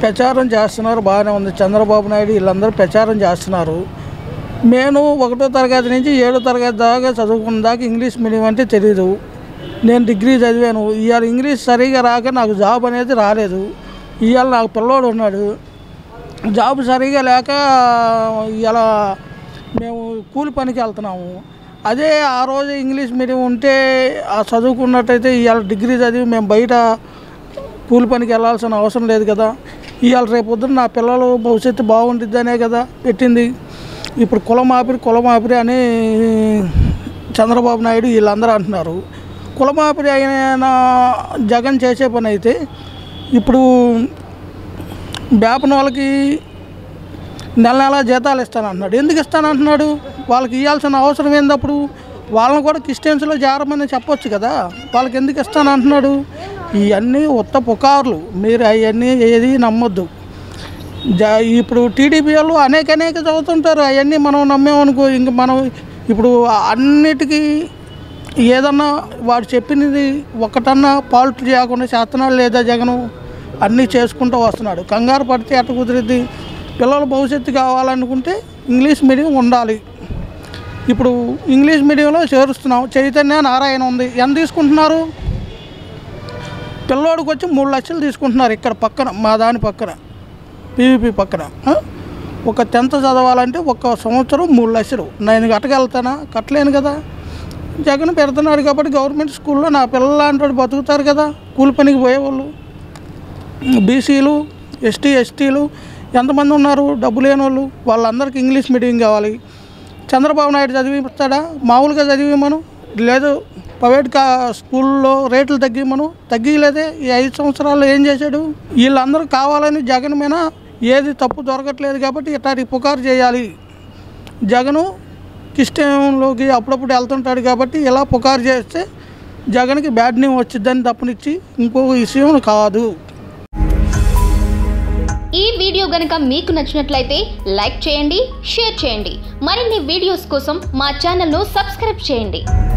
ప్రచారం చేస్తున్నారు, బాగానే ఉంది. చంద్రబాబు నాయుడు వీళ్ళందరూ ప్రచారం చేస్తున్నారు. నేను 1వ తరగతి నుంచి 7వ తరగతి దాకా చదువుకున్న దాకా ఇంగ్లీష్ మీడియం అంటే తెలీదు. నేను డిగ్రీ చదివాను. ఇవాళ ఇంగ్లీష్ సరిగా రాక నాకు జాబ్ అనేది రాలేదు. ఇవాళ నాకు పిల్లోడు ఉన్నాడు, జాబ్ సరిగా లేక ఇవాళ మేము కూలి పనికి వెళ్తున్నాము. అదే ఆ రోజు ఇంగ్లీష్ మీడియం ఉంటే చదువుకున్నట్టయితే ఇవాళ డిగ్రీ చదివి మేము బయట కూలి పనికి వెళ్ళాల్సిన అవసరం లేదు కదా. ఇవాళ రేపొద్దున నా పిల్లలు భవిష్యత్తు బాగుంటుందనే కదా పెట్టింది. ఇప్పుడు కులమాపిరి అని చంద్రబాబు నాయుడు వీళ్ళందరూ అంటున్నారు. కులమాపిరి అయిన జగన్ చేసే పని అయితే ఇప్పుడు బేపన వాళ్ళకి నెల జీతాలు ఇస్తానంటున్నాడు. ఎందుకు ఇస్తానంటున్నాడు? వాళ్ళకి ఇవ్వాల్సిన అవసరం ఏందప్పుడు? వాళ్ళని కూడా క్రిస్టియన్స్లో చేరమని చెప్పొచ్చు కదా. వాళ్ళకి ఎందుకు ఇస్తానంటున్నాడు? ఇవన్నీ ఉత్త పుకార్లు, మీరు అవన్నీ ఏది నమ్మొద్దు. ఇప్పుడు టీడీపీ వాళ్ళు అనేక చదువుతుంటారు, అవన్నీ మనం నమ్మేమనుకో. ఇంక మనం ఇప్పుడు అన్నిటికీ ఏదన్నా వాడు చెప్పినది ఒకటన్నా పాల్ట్ చేయకుండా చేస్తున్నాడు లేదా జగను? అన్నీ చేసుకుంటూ వస్తున్నాడు. కంగారు పడితే ఎట్ట కుదిరిద్ది? పిల్లల భవిష్యత్తు కావాలనుకుంటే ఇంగ్లీష్ మీడియం ఉండాలి. ఇప్పుడు ఇంగ్లీష్ మీడియంలో చేరుస్తున్నాం. చైతన్య నారాయణ ఉంది, ఎంత తీసుకుంటున్నారు? పిల్లోడికి వచ్చి 3 లక్షలు తీసుకుంటున్నారు. ఇక్కడ పక్కన మా దాని పక్కన పీవీపీ పక్కన ఒక 10th చదవాలంటే 1 సంవత్సరం 3 లక్షలు. నేను కట్టగలుగుతానా? కట్టలేను కదా. జగన్ పెడుతున్నాడు కాబట్టి గవర్నమెంట్ స్కూల్లో నా పిల్లలు లాంటి బతుకుతారు కదా. కూలి పనికి పోయేవాళ్ళు, బీసీలు, ఎస్టీలు ఎంతమంది ఉన్నారు డబ్బు లేని వాళ్ళు. వాళ్ళందరికీ ఇంగ్లీష్ మీడియం కావాలి. చంద్రబాబు నాయుడు చదివిస్తాడా? మామూలుగా చదివిమను, లేదు ప్రైవేట్ స్కూల్లో రేట్లు తగ్గిలేదే. ఈ 5 సంవత్సరాల్లో ఏం చేశాడు? వీళ్ళందరూ కావాలని జగన్ మీద ఏది తప్పు దొరకట్లేదు కాబట్టి ఇట్లాంటి పుకారు చేయాలి. జగను క్రిస్టియన్లోకి అప్పుడప్పుడు వెళ్తుంటాడు కాబట్టి ఇలా పుకారు చేస్తే జగన్కి బ్యాడ్ నేమ్ వచ్చిద్దని తప్పనిచ్చి ఇంకో విషయం కాదు. ఈ వీడియో గనుక మీకు నచ్చినట్లయితే లైక్ చేయండి, షేర్ చేయండి. మరిన్ని వీడియోస్ కోసం మా ఛానల్ను సబ్స్క్రైబ్ చేయండి.